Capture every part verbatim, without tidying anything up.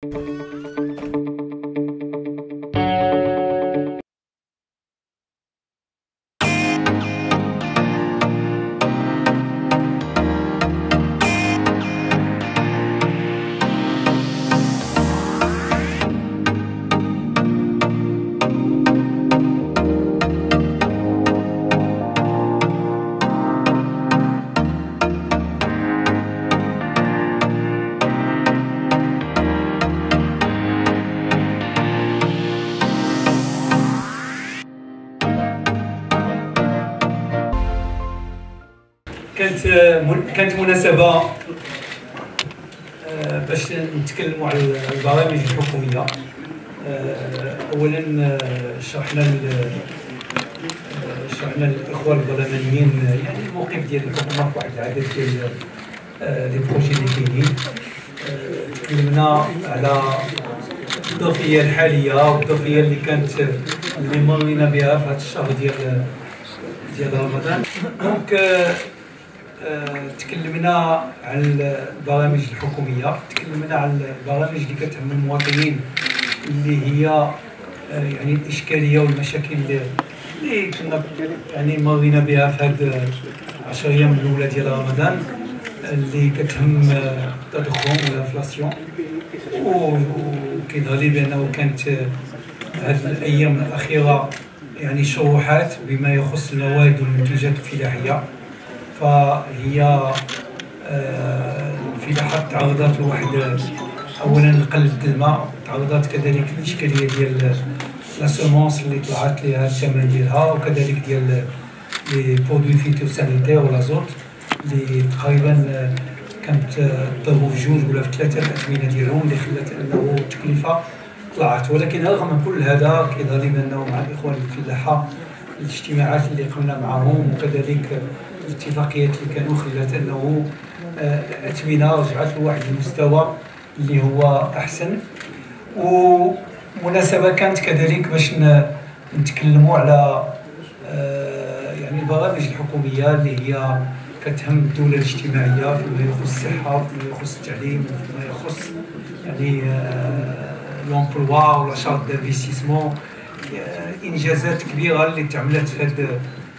كانت كانت مناسبة باش نتكلموا على البرامج الحكومية. أولا شرحنا شرحنا للإخوة البرلمانيين يعني الموقف ديال الحكومة في واحد العدد ديال لي بروجي اللي كاينين. تكلمنا على الظرفية الحالية والظرفية اللي كانت اللي مرينا بها في هذا الشهر ديال ديال رمضان. دونك تكلمنا على البرامج الحكوميه، تكلمنا على البرامج اللي كتهم المواطنين اللي هي يعني الاشكاليه والمشاكل اللي كنا يعني مرينا بها في هاد عشر ايام الاولى ديال رمضان، اللي كتهم التضخم والانفلاسيون. وكيظهر لي بانه كانت هاد الايام الاخيره يعني شروحات بما يخص المواد والمنتجات الفلاحيه. فهي الفلاحه تعرضت لواحد اولا لقله الماء، تعرضت كذلك للاشكاليه ديال لا سيمونس اللي طلعت ليها الثمن ديالها، وكذلك ديال لي برودوي فيتوسانيتير والازوت اللي تقريبا كانت تضربوا في جوج ولا في ثلاثه الاثمنه ديالهم، اللي خلات انه التكلفه طلعت. ولكن رغم كل هذا كيظهر لي بانه مع الاخوان الفلاحه الاجتماعات اللي قمنا معهم وكذلك الاتفاقيات اللي كانوا خلات انه الاثمنه رجعت لواحد المستوى اللي هو احسن. ومناسبه كانت كذلك باش نتكلموا على يعني البرامج الحكوميه اللي هي كتهم الدوله الاجتماعيه فيما يخص الصحه، فيما يخص التعليم، فيما يخص يعني لومبلوا ولا شارت دانفستيسمون. انجازات كبيره اللي تعملت في هذا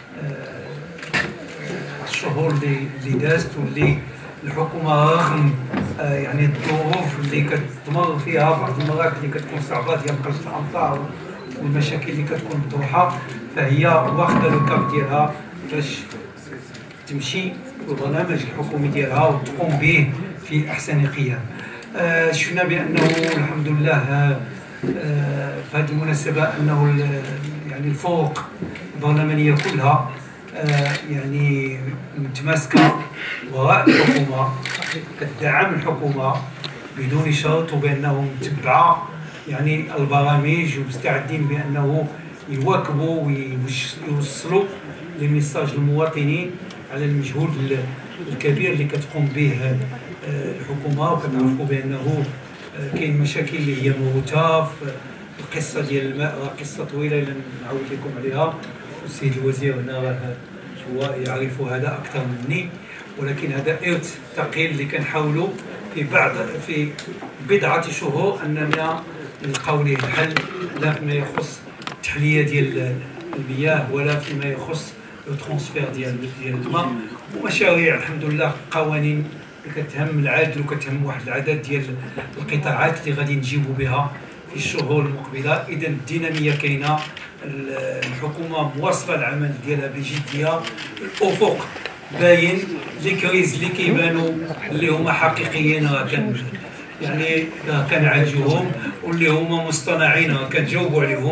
الشهور اللي اللي دازت، واللي الحكومه رغم آه يعني الظروف اللي كتمر فيها بعض المرات اللي كتكون صعبه ديال قله الامطار والمشاكل اللي كتكون مطروحه، فهي واخده لو كاب ديالها باش تمشي بالبرنامج الحكومي ديالها وتقوم به في احسن قيام. آه شفنا بانه الحمد لله آه في هذه المناسبه انه يعني الفرق البرلمانيه كلها آه يعني متماسكه وراء الحكومه، كتدعم الحكومه بدون شرط، وبانهم متبعه يعني البرامج ومستعدين بانه يواكبوا ويوصلوا لي ميساج للمواطنين على المجهود الكبير اللي كتقوم به الحكومه. وكنعرفوا بانه كاين مشاكل اللي هي موجوده في القصه ديال الماء، راه قصه طويله الا نعاود لكم عليها، والسيد الوزير هنا راه هو يعرف هذا اكثر مني. ولكن هذا ارث ثقيل اللي كنحاولوا في بعض في بضعه شهور اننا نلقاو ليه الحل، لا فيما يخص التحليه ديال المياه ولا فيما يخص الترونسفير ديال ديال الماء، ومشاريع الحمد لله قوانين اللي كتهم العدل وكتهم واحد العدد ديال القطاعات اللي غادي نجيبوا بها في الشهور المقبله. اذا الديناميه كاينه، الحكومه مواصله العمل ديالها بجديه، الافق باين، لي كريز اللي كيبانوا اللي هما حقيقيين راه كان يعني كنعالجوهم، واللي هما مصطنعين راه كنجاوبوا عليهم.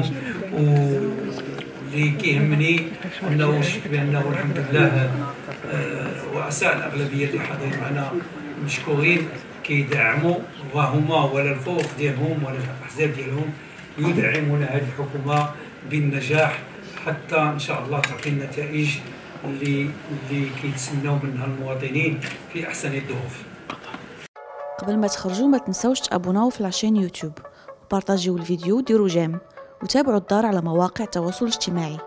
واللي كيهمني انه شفت بانه الحمد لله رؤساء الاغلبيه اللي حاضرين معنا مشكورين كيدعموا، وهما ولا الفوق ديالهم ولا الاحزاب ديالهم يدعمون هذه الحكومه بالنجاح حتى ان شاء الله تعطي النتائج اللي اللي كيتسناو منها المواطنين في احسن الظروف. قبل ما تخرجوا ما تنسوش تابوناو في لاشين يوتيوب وبارطاجيو الفيديو وديروا جيم وتابعوا الدار على مواقع التواصل الاجتماعي.